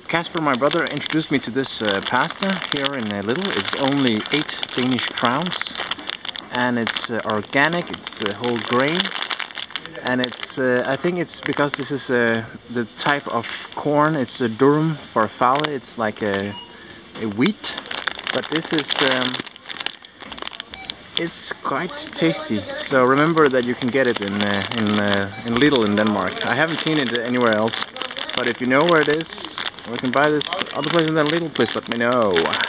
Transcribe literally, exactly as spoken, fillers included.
Casper, my brother, introduced me to this uh, pasta here in uh, Lidl. It's only eight Danish crowns, and it's uh, organic. It's uh, whole grain, and it's. Uh, I think it's because this is uh, the type of corn. It's a Durum Farfalle. It's like a, a wheat, but this is. Um, it's quite tasty. So remember that you can get it in uh, in uh, in Lidl in Denmark. I haven't seen it anywhere else, but if you know where it is, we can buy this other place than Lidl, please let me know.